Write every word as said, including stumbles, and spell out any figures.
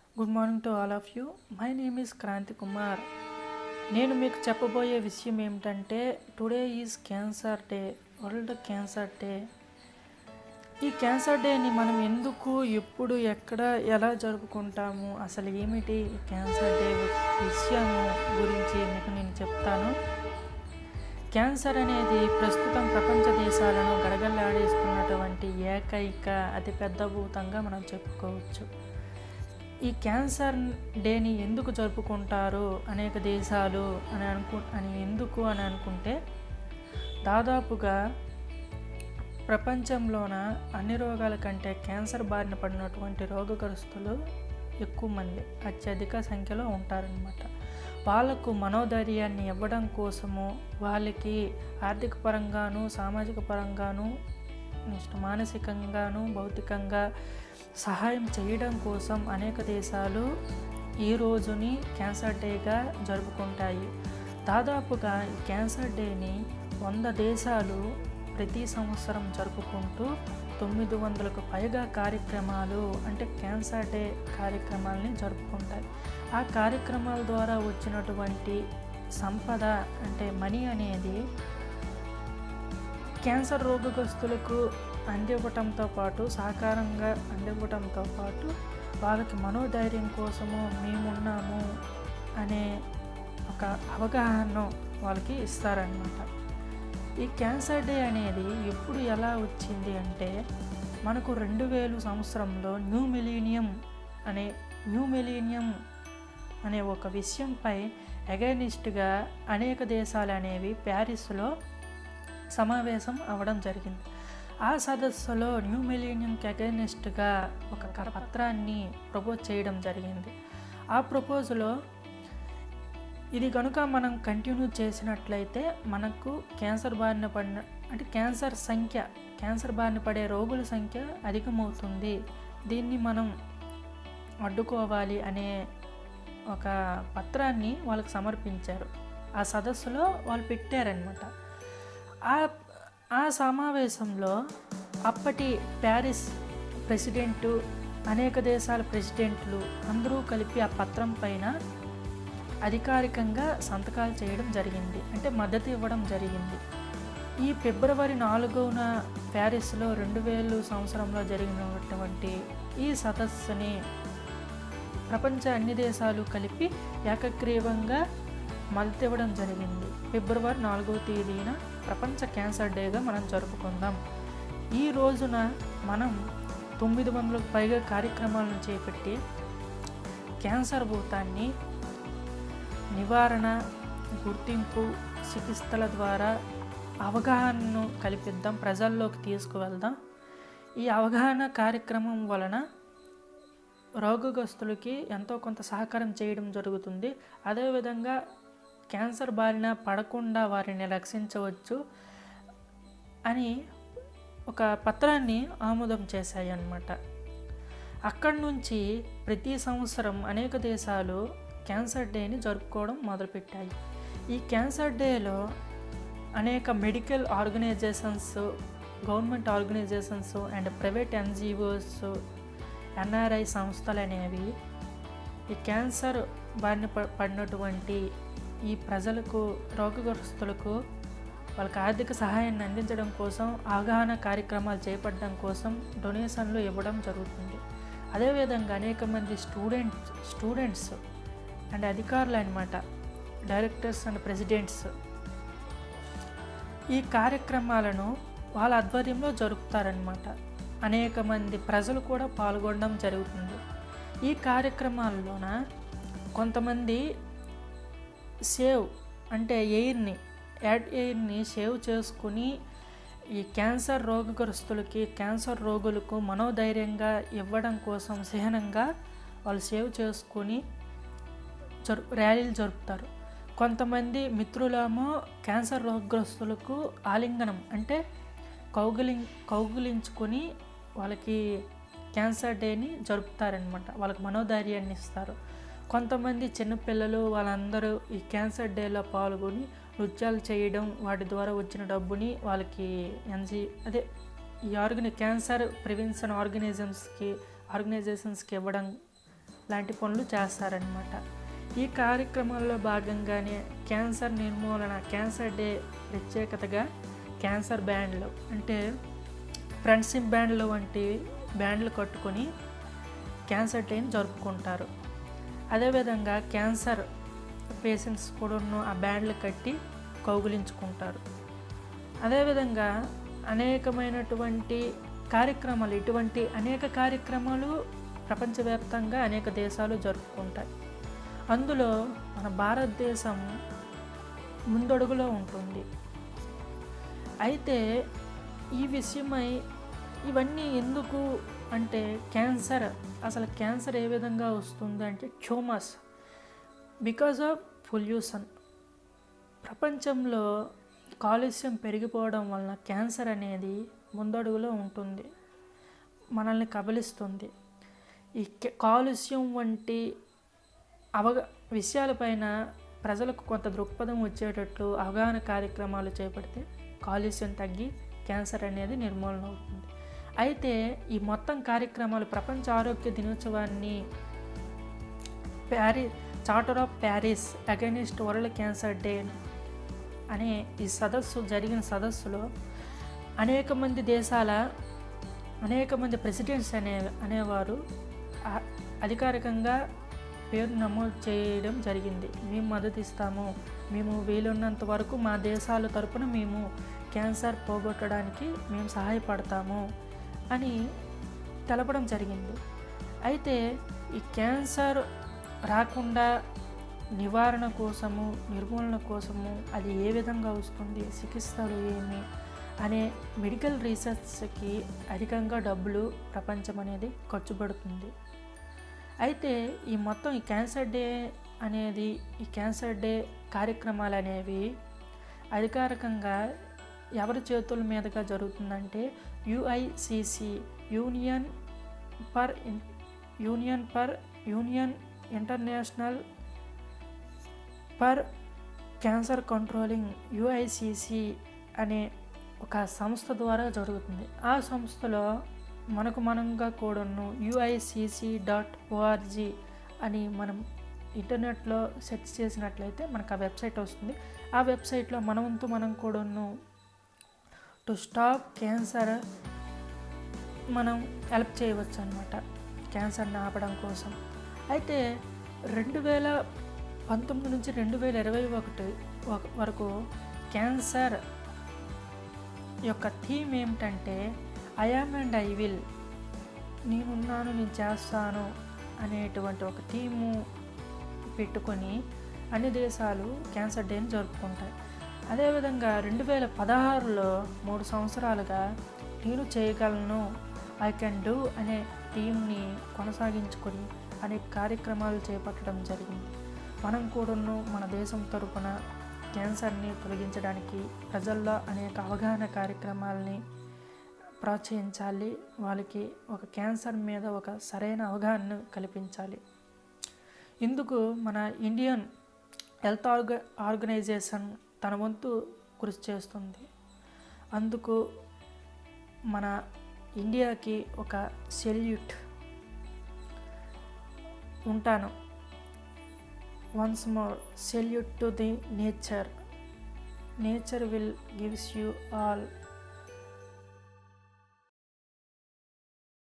Good morning to all of you. My name is Kranthi Kumar. నేను మీకు చెప్పబోయే విషయం ఏమిటంటే today is cancer day, world cancer day. ఈ క్యాన్సర్ డేని మనం ఎందుకు, ఎప్పుడు, ఎక్కడ, ఎలా జరుపుకుంటాము, అసలు ఏమిటి క్యాన్సర్ డే విషయము గురించి మీకు నేను చెప్తాను. క్యాన్సర్ అనేది ప్రస్తుతం ప్రపంచ దేశాలను గడగడలాడిస్తున్నటువంటి ఏకైక అతిపెద్ద భూతంగా మనం చెప్పుకోవచ్చు. ఈ క్యాన్సర్ డేని ఎందుకు జరుపుకుంటారు అనేక దేశాలు అని అనుకు అని ఎందుకు అని అనుకుంటే, దాదాపుగా ప్రపంచంలోన అన్ని రోగాల కంటే క్యాన్సర్ బారిన పడినటువంటి రోగగ్రస్తులు ఎక్కువ మంది, అత్యధిక సంఖ్యలో ఉంటారనమాట. వాళ్ళకు మనోధైర్యాన్ని ఇవ్వడం కోసము, వాళ్ళకి ఆర్థిక పరంగాను, సామాజిక పరంగాను, నెక్స్ట్ మానసికంగాను, భౌతికంగా సహాయం చేయడం కోసం అనేక దేశాలు ఈ రోజుని క్యాన్సర్ డేగా జరుపుకుంటాయి. దాదాపుగా ఈ క్యాన్సర్ డేని వంద దేశాలు ప్రతి సంవత్సరం జరుపుకుంటూ తొమ్మిది వందలకు పైగా కార్యక్రమాలు అంటే క్యాన్సర్ డే కార్యక్రమాలని జరుపుకుంటాయి. ఆ కార్యక్రమాల ద్వారా వచ్చినటువంటి సంపద అంటే మనీ అనేది క్యాన్సర్ రోగగ్రస్తులకు అందివ్వటంతో పాటు, సహకారంగా అందివ్వటంతో పాటు వాళ్ళకి మనోధైర్యం కోసము మేమున్నాము అనే ఒక అవగాహన వాళ్ళకి ఇస్తారన్నమాట. ఈ క్యాన్సర్ డే అనేది ఎప్పుడు ఎలా వచ్చింది అంటే, మనకు రెండు వేలు సంవత్సరంలో న్యూ మిలీనియం అనే న్యూ మిలీనియం అనే ఒక విషయంపై అగైనిస్ట్గా అనేక దేశాలు అనేవి ప్యారిస్లో సమావేశం అవ్వడం జరిగింది. ఆ సదస్సులో న్యూ మిలీనియంకి అగైనిస్ట్గా ఒక కరపత్రాన్ని ప్రపోజ్ చేయడం జరిగింది. ఆ ప్రపోజల్లో ఇది కనుక మనం కంటిన్యూ చేసినట్లయితే మనకు క్యాన్సర్ బారిన పడిన అంటే క్యాన్సర్ సంఖ్య క్యాన్సర్ బారిన పడే రోగుల సంఖ్య అధికమవుతుంది, దీన్ని మనం అడ్డుకోవాలి అనే ఒక పత్రాన్ని వాళ్ళకి సమర్పించారు. ఆ సదస్సులో వాళ్ళు పెట్టారనమాట. ఆ ఆ సమావేశంలో అప్పటి ప్యారిస్ ప్రెసిడెంటు, అనేక దేశాల ప్రెసిడెంట్లు అందరూ కలిపి ఆ పత్రం పైన అధికారికంగా సంతకాలు చేయడం జరిగింది, అంటే మద్దతు ఇవ్వడం జరిగింది. ఈ ఫిబ్రవరి నాలుగున ప్యారిస్లో రెండు వేలు సంవత్సరంలో జరిగినటువంటి ఈ సదస్సుని ప్రపంచ అన్ని దేశాలు కలిపి ఏకగ్రీవంగా మద్దతు ఇవ్వడం జరిగింది. ఫిబ్రవరి నాలుగవ తేదీన ప్రపంచ క్యాన్సర్ డేగా మనం జరుపుకుందాం. ఈ రోజున మనం తొమ్మిది వందలకు పైగా కార్యక్రమాలను చేపట్టి క్యాన్సర్ భూతాన్ని నివారణ, గుర్తింపు, చికిత్సల ద్వారా అవగాహనను కల్పిద్దాం, ప్రజల్లోకి తీసుకువెళ్దాం. ఈ అవగాహన కార్యక్రమం వలన రోగగ్రస్తులకి ఎంతో కొంత సహకారం చేయడం జరుగుతుంది. అదేవిధంగా క్యాన్సర్ బారిన పడకుండా వారిని రక్షించవచ్చు అని ఒక పత్రాన్ని ఆమోదం చేశాయి అన్నమాట. అక్కడి నుంచి ప్రతి సంవత్సరం అనేక దేశాలు క్యాన్సర్ డేని జరుపుకోవడం మొదలుపెట్టాయి. ఈ క్యాన్సర్ డేలో అనేక medical organisations, government organisations and private NGOs, NRI సంస్థలు అనేవి ఈ క్యాన్సర్ బారిన పడినటువంటి ఈ ప్రజలకు, రోగగ్రస్తులకు వాళ్ళకి ఆర్థిక సహాయాన్ని అందించడం కోసం, అవగాహన కార్యక్రమాలు చేపట్టడం కోసం డొనేషన్లు ఇవ్వడం జరుగుతుంది. అదేవిధంగా అనేక మంది స్టూడెంట్స్ స్టూడెంట్స్ అండ్ అధికారులు అన్నమాట, డైరెక్టర్స్ అండ్ ప్రెసిడెంట్స్ ఈ కార్యక్రమాలను వాళ్ళ ఆధ్వర్యంలో జరుపుతారనమాట. అనేక మంది ప్రజలు కూడా పాల్గొనడం జరుగుతుంది. ఈ కార్యక్రమాల్లోన కొంతమంది సేవ్ అంటే ఎయిర్ని యాడ్ ఎయిర్ని సేవ్ చేసుకుని ఈ క్యాన్సర్ రోగగ్రస్తులకి, క్యాన్సర్ రోగులకు మనోధైర్యంగా ఇవ్వడం కోసం సహనంగా వాళ్ళు సేవ్ చేసుకుని జరు ర్యాలీలు జరుపుతారు. కొంతమంది మిత్రులేమో క్యాన్సర్ రోగగ్రస్తులకు ఆలింగనం అంటే కౌగిలి కౌగిలించుకొని వాళ్ళకి క్యాన్సర్ డేని జరుపుతారనమాట, వాళ్ళకి మనోధైర్యాన్ని ఇస్తారు. కొంతమంది చిన్నపిల్లలు వాళ్ళందరూ ఈ క్యాన్సర్ డేలో పాల్గొని నృత్యాలు చేయడం, వాటి ద్వారా వచ్చిన డబ్బుని వాళ్ళకి ఎన్జీ అదే ఈ ఆర్గనై క్యాన్సర్ ప్రివెన్షన్ ఆర్గనైజేషన్స్కి ఆర్గనైజేషన్స్కి ఇవ్వడం లాంటి పనులు చేస్తారనమాట. ఈ కార్యక్రమాల్లో భాగంగానే క్యాన్సర్ నిర్మూలన క్యాన్సర్ డే ప్రత్యేకతగా క్యాన్సర్ బ్యాండ్లు అంటే ఫ్రెండ్షిప్ బ్యాండ్లు వంటి బ్యాండ్లు కట్టుకొని క్యాన్సర్ డేని జరుపుకుంటారు. అదేవిధంగా క్యాన్సర్ పేషెంట్స్ కూడా ఆ బ్యాండ్లు కట్టి కౌగులించుకుంటారు. అదేవిధంగా అనేకమైనటువంటి కార్యక్రమాలు ఇటువంటి అనేక కార్యక్రమాలు ప్రపంచవ్యాప్తంగా అనేక దేశాలు జరుపుకుంటాయి. అందులో మన భారతదేశం ముందడుగులో ఉంటుంది. అయితే ఈ విషయమై ఇవన్నీ ఎందుకు అంటే క్యాన్సర్ అసలు క్యాన్సర్ ఏ విధంగా వస్తుంది అంటే ట్యూమర్స్ బికాజ్ ఆఫ్ పొల్యూషన్. ప్రపంచంలో కాలుష్యం పెరిగిపోవడం వలన క్యాన్సర్ అనేది ముందడుగులో ఉంటుంది, మనల్ని కబలిస్తుంది. ఈ కాలుష్యం వంటి అవగా విషయాలపైన ప్రజలకు కొంత దృక్పథం వచ్చేటట్లు అవగాహన కార్యక్రమాలు చేపడితే కాలుష్యం తగ్గి క్యాన్సర్ అనేది నిర్మూలన అవుతుంది. అయితే ఈ మొత్తం కార్యక్రమాలు ప్రపంచ ఆరోగ్య దినోత్సవాన్ని Paris charter of Paris against world cancer day అనే ఈ సదస్సు జరిగిన సదస్సులో అనేక మంది దేశాల అనేక మంది ప్రెసిడెంట్స్ అనే అనేవారు అధికారికంగా పేరు నమోదు చేయడం జరిగింది. మేము మద్దతు ఇస్తాము, మేము వీలున్నంత వరకు మా దేశాల తరపున మేము క్యాన్సర్ పోగొట్టడానికి మేము సహాయపడతాము అని తెలపడం జరిగింది. అయితే ఈ క్యాన్సర్ రాకుండా నివారణ కోసము నిర్మూలన కోసము అది ఏ విధంగా వస్తుంది, చికిత్సలు ఏమి అనే మెడికల్ రీసెర్చ్కి అధికంగా డబ్బులు ప్రపంచం అనేది ఖర్చు పెడుతుంది. అయితే ఈ మొత్తం ఈ క్యాన్సర్ డే అనేది ఈ క్యాన్సర్ డే కార్యక్రమాలు అనేవి అధికారికంగా ఎవరి చేతుల మీదుగా జరుగుతుందంటే UICC union for union for union international for cancer controlling UICC అనే ఒక సంస్థ ద్వారా జరుగుతుంది. ఆ సంస్థలో మనకు మనంగా కూడాను యుఐసిసి డాట్ ఓఆర్జీ అని మనం ఇంటర్నెట్లో సెర్చ్ చేసినట్లయితే మనకు ఆ వెబ్సైట్ వస్తుంది. ఆ వెబ్సైట్లో మనవంతు మనం కూడాను టు స్టాప్ క్యాన్సర్ మనం హెల్ప్ చేయవచ్చు అన్నమాట, క్యాన్సర్ని ఆపడం కోసం. అయితే రెండు వేల పంతొమ్మిది నుంచి రెండు వేల ఇరవై ఒకటి వరకు క్యాన్సర్ యొక్క థీమ్ ఏమిటంటే I am and I will, నేనున్నాను నేను చేస్తాను అనేటువంటి ఒక థీము పెట్టుకొని అన్ని దేశాలు క్యాన్సర్ డేని జరుపుకుంటాయి. అదేవిధంగా రెండు వేల పదహారులో మూడు సంవత్సరాలుగా నేను చేయగలను ఐ కెన్ డూ అనే థీమ్ని కొనసాగించుకొని అనేక కార్యక్రమాలు చేపట్టడం జరిగింది. మనం కూడాను మన దేశం తరపున క్యాన్సర్ని తొలగించడానికి ప్రజల్లో అనేక అవగాహన కార్యక్రమాలని ప్రోత్సహించాలి. వాళ్ళకి ఒక క్యాన్సర్ మీద ఒక సరైన అవగాహన కల్పించాలి. ఇందుకు మన ఇండియన్ హెల్త్ ఆర్గ ఆర్గనైజేషన్ తన వంతు కృషి చేస్తుంది. అందుకు మన ఇండియాకి ఒక సెల్యూట్ ఉంటాను. Once more salute to the nature. Nature will gives you all